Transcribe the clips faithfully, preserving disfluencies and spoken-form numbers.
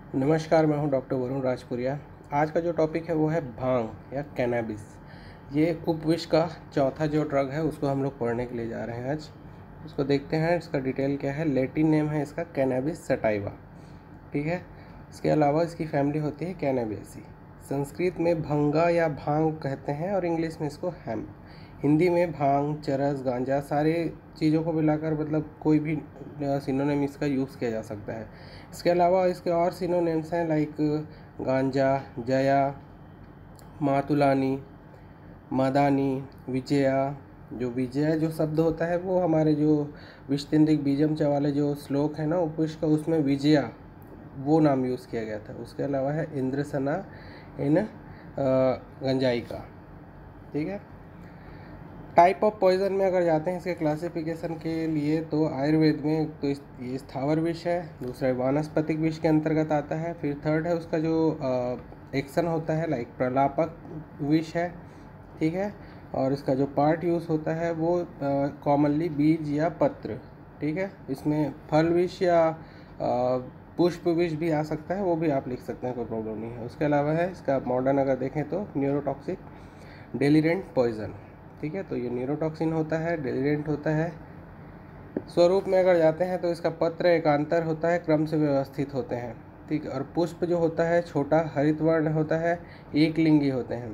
नमस्कार, मैं हूं डॉक्टर वरुण राजपुरिया। आज का जो टॉपिक है वो है भांग या कैनबिस। ये उपविश्व का चौथा जो ड्रग है उसको हम लोग पढ़ने के लिए जा रहे हैं आज। उसको देखते हैं, इसका डिटेल क्या है। लैटिन नेम है इसका कैनबिस सटाइवा, ठीक है। इसके अलावा इसकी फैमिली होती है कैनाबियसी। संस्कृत में भंगा या भांग कहते हैं और इंग्लिश में इसको हैम। हिंदी में भांग, चरस, गांजा सारे चीज़ों को मिलाकर मतलब कोई भी सिनोनिम इसका यूज़ किया जा सकता है। इसके अलावा इसके और सिनोनिम्स हैं लाइक गांजा, जया, मातुलानी, मदानी, विजया। जो विजय जो शब्द होता है वो हमारे जो विश्तिंदिक बीजम चा वाले जो श्लोक है ना उपविश्व का, उसमें विजया वो नाम यूज़ किया गया था। उसके अलावा है इंद्रसना इन गंजाई का, ठीक है। टाइप ऑफ पॉइजन में अगर जाते हैं इसके क्लासिफिकेशन के लिए तो आयुर्वेद में तो इस ये स्थावर विष है, दूसरा वानस्पतिक विष के अंतर्गत आता है, फिर थर्ड है उसका जो एक्शन होता है लाइक प्रलापक विष है, ठीक है। और इसका जो पार्ट यूज़ होता है वो कॉमनली बीज या पत्र, ठीक है। इसमें फल विष या आ, पुष्प विष भी आ सकता है, वो भी आप लिख सकते हैं, कोई प्रॉब्लम नहीं है। उसके अलावा है इसका मॉडर्न अगर देखें तो न्यूरोटॉक्सिक डेलिरेंट पॉइजन, ठीक है। तो ये न्यूरोटॉक्सिन होता है, डेलिरेंट होता है। स्वरूप में अगर जाते हैं तो इसका पत्र एकांतर होता है, क्रम से व्यवस्थित होते हैं, ठीक। और पुष्प जो होता है छोटा हरित वर्ण होता है, एक लिंगी होते हैं।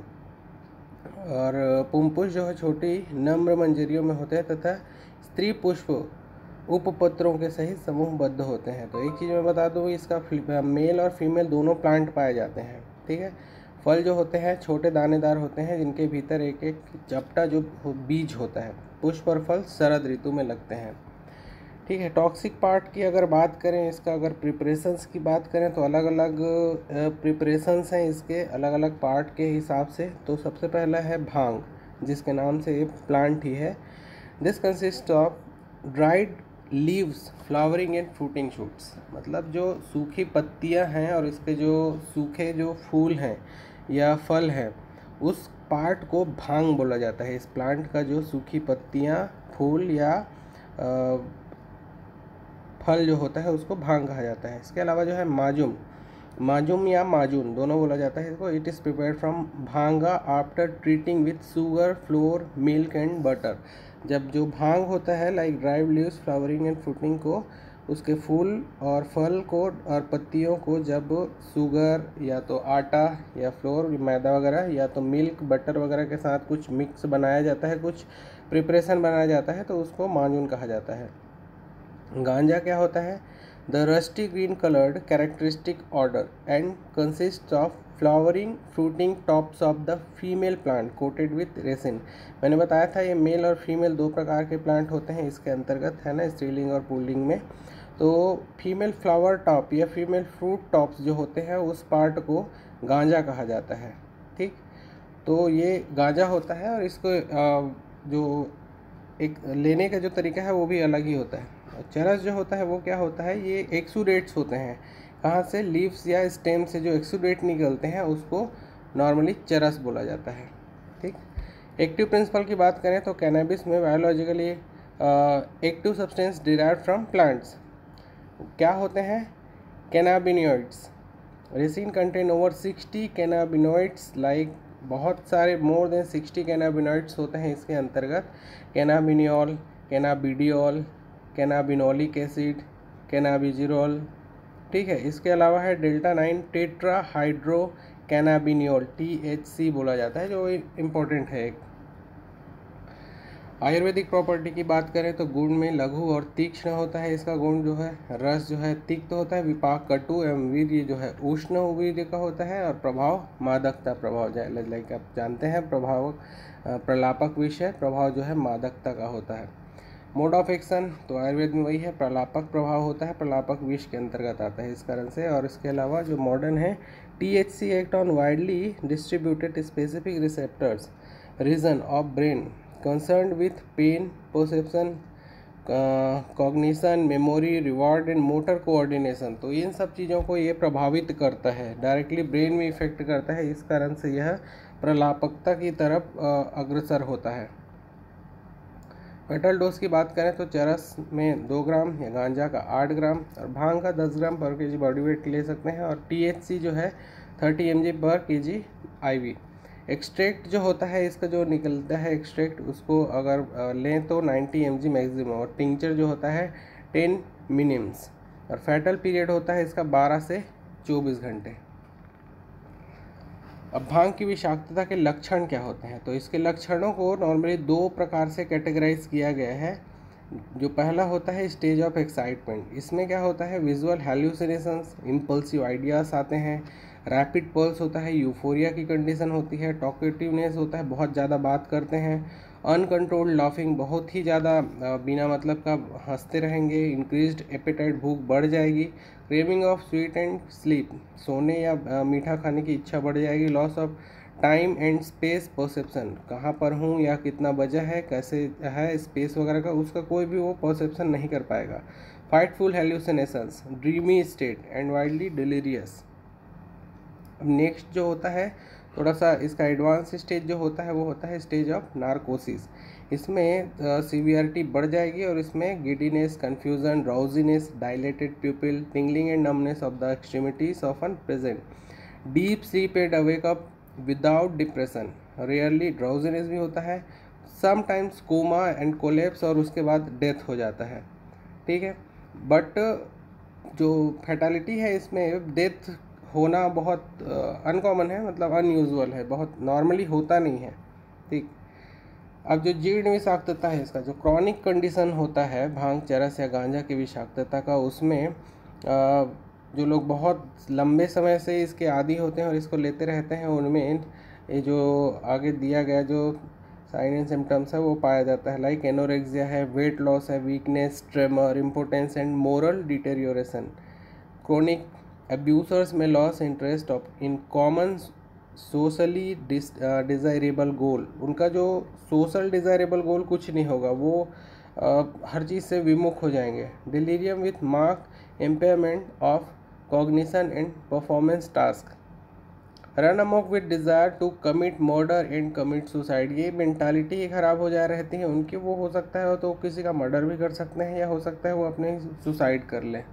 और पुंपुष जो है छोटी नम्र मंजरियों में होते हैं तथा स्त्री पुष्प उपपत्रों के सहित समूहबद्ध होते हैं। तो एक चीज़ मैं बता दूँ, इसका मेल और फीमेल दोनों प्लांट पाए जाते हैं, ठीक है। फल जो होते हैं छोटे दानेदार होते हैं जिनके भीतर एक एक चपटा जो बीज होता है। पुष्प और फल शरद ऋतु में लगते हैं, ठीक है। टॉक्सिक पार्ट की अगर बात करें, इसका अगर प्रिपरेशंस की बात करें तो अलग अलग प्रिपरेशंस हैं इसके अलग अलग पार्ट के हिसाब से। तो सबसे पहला है भांग, जिसके नाम से ये प्लांट ही है। This consist of dried leaves flowering and fruiting shoots, मतलब जो सूखी पत्तियां हैं और इसके जो सूखे जो फूल हैं या फल हैं उस पार्ट को भांग बोला जाता है। इस प्लांट का जो सूखी पत्तियां, फूल या आ, फल जो होता है उसको भांग कहा जाता है। इसके अलावा जो है माजुम, माजुम या माजून दोनों बोला जाता है इसको। It is prepared from bhanga after treating with sugar, flour, milk and butter. जब जो भांग होता है like drive leaves flowering and fruiting को, उसके फूल और फल को और पत्तियों को जब शुगर या तो आटा या फ्लोर मैदा वगैरह या तो मिल्क बटर वगैरह के साथ कुछ मिक्स बनाया जाता है, कुछ प्रिपरेशन बनाया जाता है, तो उसको माजून कहा जाता है। गांजा क्या होता है? The rusty green coloured characteristic order and consist of flowering fruiting tops of the female plant coated with resin. मैंने बताया था ये मेल और फीमेल दो प्रकार के प्लांट होते हैं इसके अंतर्गत, है ना, स्त्रीलिंग और पुल्लिंग में। तो फीमेल फ्लावर टॉप या फीमेल फ्रूट टॉप्स जो होते हैं उस पार्ट को गांजा कहा जाता है, ठीक। तो ये गांजा होता है और इसको जो एक लेने का जो तरीका है वो भी अलग ही होता है। चरस जो होता है वो क्या होता है? ये एक्सुडेट्स होते हैं। कहाँ से? लीव्स या स्टेम से जो एक्सुडेट निकलते हैं उसको नॉर्मली चरस बोला जाता है, ठीक। एक्टिव प्रिंसिपल की बात करें तो कैनबिस में biologically active substance derived from plants क्या होते हैं? Cannabinoids. Resin contain over sixty cannabinoids, like बहुत सारे मोर देन सिक्सटी कैनाबिनोइड्स होते हैं इसके अंतर्गत। कैनाबिनियोल, कैनाबिडियोल, कैनाबिनोलिक एसिड, कैनाबिजिरोल, ठीक है। इसके अलावा है delta nine tetra hydro cannabinol, T H C बोला जाता है, जो इम्पोर्टेंट है एक। आयुर्वेदिक प्रॉपर्टी की बात करें तो गुण में लघु और तीक्ष्ण होता है इसका गुण जो है। रस जो है तिक्त होता है, विपाक कटु एवं वीर्य जो है उष्ण वीर्य का होता है। और प्रभाव मादकता प्रभाव, लाइक आप जानते हैं प्रभाव प्रलापक विष है, प्रभाव जो है मादकता का होता है। मोड ऑफ एक्शन तो आयुर्वेद में वही है, प्रलापक प्रभाव होता है, प्रलापक विष के अंतर्गत आता है इस कारण से। और इसके अलावा जो मॉडर्न है, T H C act on widely distributed specific receptors region of brain concerned with pain perception, cognition, memory, reward and motor coordination. तो इन सब चीज़ों को ये प्रभावित करता है, डायरेक्टली ब्रेन में इफेक्ट करता है, इस कारण से यह प्रलापकता की तरफ अग्रसर होता है। फेटल डोज की बात करें तो चरस में दो ग्राम या गांजा का आठ ग्राम और भांग का दस ग्राम पर केजी बॉडी वेट ले सकते हैं। और टीएचसी जो है तीस एम जी पर केजी आईवी। एक्सट्रैक्ट जो होता है इसका जो निकलता है एक्सट्रैक्ट, उसको अगर लें तो नब्बे एम जी मैक्सिमम, और टिंचर जो होता है दस मिनिम्स। और फैटल पीरियड होता है इसका बारह से चौबीस घंटे। अब भांग की विषाक्तता के लक्षण क्या होते हैं, तो इसके लक्षणों को नॉर्मली दो प्रकार से कैटेगराइज किया गया है। जो पहला होता है स्टेज ऑफ एक्साइटमेंट, इसमें क्या होता है विजुअल हैल्यूसिनेशंस, इम्पल्सिव आइडियाज़ आते हैं, रैपिड पल्स होता है, यूफोरिया की कंडीशन होती है, टॉकेटिवनेस होता है, बहुत ज़्यादा बात करते हैं, अनकंट्रोल्ड लाफिंग, बहुत ही ज़्यादा बिना मतलब का हंसते रहेंगे, इंक्रीज्ड एपेटाइट, भूख बढ़ जाएगी, craving of sweet and sleep, सोने या मीठा खाने की इच्छा बढ़ जाएगी, loss of time and space perception, कहाँ पर हूँ या कितना बजा है, कैसे है स्पेस वगैरह का, उसका कोई भी वो परसेप्शन नहीं कर पाएगा। Frightful hallucinations, dreamy state and wildly delirious. अब नेक्स्ट जो होता है थोड़ा सा इसका एडवांस स्टेज जो होता है वो होता है स्टेज ऑफ नारकोसिस। इसमें सीवियरिटी बढ़ जाएगी और इसमें giddiness, confusion, drowsiness, dilated pupil, tingling and numbness of the extremities often present, deep sleep and awake up without depression, rarely drowsiness भी होता है, समटाइम्स कोमा एंड कोलेप्स, और उसके बाद डेथ हो जाता है। ठीक है, बट जो फैटालिटी है इसमें डेथ होना बहुत अनकॉमन है, मतलब अनयूजुअल है, बहुत नॉर्मली होता नहीं है। ठीक, अब जो जीर्ण विषाक्तता है, इसका जो क्रॉनिक कंडीशन होता है भांग, चरस या गांजा की विषाक्तता का, उसमें जो लोग बहुत लंबे समय से इसके आदी होते हैं और इसको लेते रहते हैं, उनमें ये जो आगे दिया गया जो साइन एंड सिम्टम्स है वो पाया जाता है, लाइक एनोरेक्सिया है, वेट लॉस है, weakness, tremor, importance and moral deterioration. Chronic abusers may lose interest of in common socially desirable goal, उनका जो सोशल डिज़ायरेबल गोल कुछ नहीं होगा, वो आ, हर चीज़ से विमुख हो जाएंगे। Delirium with mark impairment of cognition and performance task, run amok with desire to commit murder and commit suicide, ये मेंटालिटी ही ख़राब हो जा रहती है उनकी। वो हो सकता है तो किसी का मर्डर भी कर सकते हैं या हो सकता है वो अपने सुसाइड कर लें।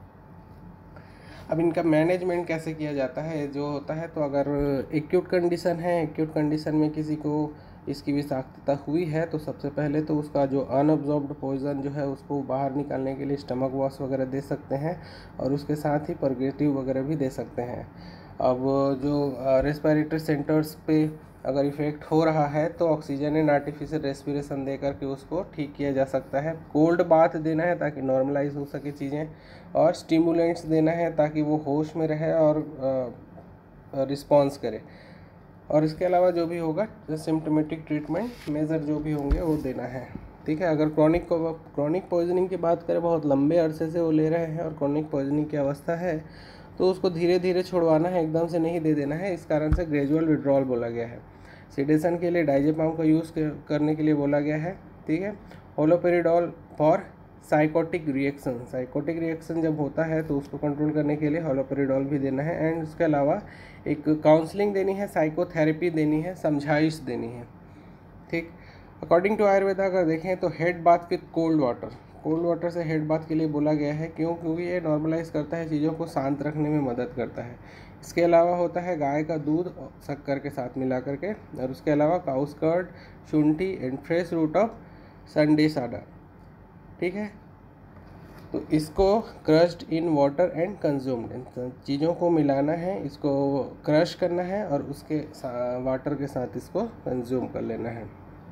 अब इनका मैनेजमेंट कैसे किया जाता है जो होता है, तो अगर एक्यूट कंडीशन है, एक्यूट कंडीशन में किसी को इसकी विषाक्तता हुई है, तो सबसे पहले तो उसका जो अनअब्जॉर्ब्ड पॉइजन जो है उसको बाहर निकालने के लिए स्टमक वॉश वगैरह दे सकते हैं, और उसके साथ ही परगेटिव वगैरह भी दे सकते हैं। अब जो रेस्पिरेटरी सेंटर्स पे अगर इफ़ेक्ट हो रहा है तो ऑक्सीजन एंड आर्टिफिशियल रेस्पिरेशन दे करके उसको ठीक किया जा सकता है। कोल्ड बाथ देना है ताकि नॉर्मलाइज हो सके चीज़ें, और स्टिमुलेंट्स देना है ताकि वो होश में रहे और रिस्पॉन्स करे। और इसके अलावा जो भी होगा सिम्टोमेटिक ट्रीटमेंट मेजर जो भी होंगे वो देना है। ठीक है, अगर क्रॉनिक क्रॉनिक पॉइजनिंग की बात करें, बहुत लंबे अरसे से वो ले रहे हैं और क्रॉनिक पॉइजनिंग की अवस्था है, तो उसको धीरे धीरे छुड़वाना है, एकदम से नहीं दे देना है। इस कारण से ग्रेजुअल विड्रॉल बोला गया है। सिडेशन के लिए डाइजेपाम का यूज़ करने के लिए बोला गया है। ठीक है, haloperidol for psychotic reaction, psychotic reaction जब होता है तो उसको कंट्रोल करने के लिए होलोपेरिडोल भी देना है। एंड उसके अलावा एक काउंसलिंग देनी है, साइकोथेरेपी देनी है, समझाइश देनी है। ठीक, अकॉर्डिंग टू आयुर्वेदा अगर देखें तो head bath with cold water, cold water से हेड बाथ के लिए बोला गया है। क्यों? क्योंकि ये नॉर्मलाइज करता है, चीज़ों को शांत रखने में मदद करता है। इसके अलावा होता है गाय का दूध शक्कर के साथ मिला करके, और उसके अलावा काउस कर्ड, शुंठी एंड फ्रेश रूट ऑफ संडे साडा। ठीक है, तो इसको crushed in water and consumed, चीज़ों को मिलाना है, इसको क्रश करना है और उसके वाटर के साथ इसको कंज्यूम कर लेना है।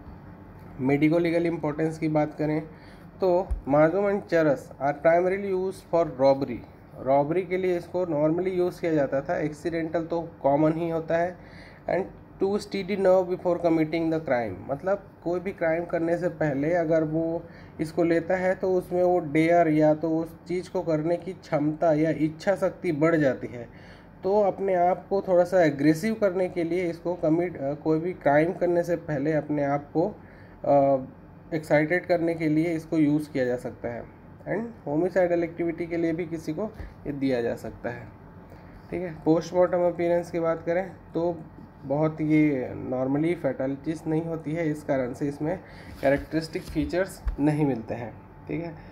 मेडिको लीगल इम्पोर्टेंस की बात करें तो majoon and charas are primarily use for robbery, robbery के लिए इसको नॉर्मली यूज़ किया जाता था, एक्सीडेंटल तो कॉमन ही होता है। And to study nerve before committing the crime, मतलब कोई भी क्राइम करने से पहले अगर वो इसको लेता है तो उसमें वो डेयर या तो उस चीज़ को करने की क्षमता या इच्छा शक्ति बढ़ जाती है। तो अपने आप को थोड़ा सा एग्रेसिव करने के लिए इसको कमिट कोई भी क्राइम करने से पहले अपने आप को एक्साइटेड करने के लिए इसको यूज़ किया जा सकता है। एंड होमिसाइडल एक्टिविटी के लिए भी किसी को ये दिया जा सकता है। ठीक है, पोस्टमार्टम अपीयरेंस की बात करें तो बहुत ये नॉर्मली फैटलिटीज़ नहीं होती है, इस कारण से इसमें कैरेक्टरिस्टिक फीचर्स नहीं मिलते हैं। ठीक है,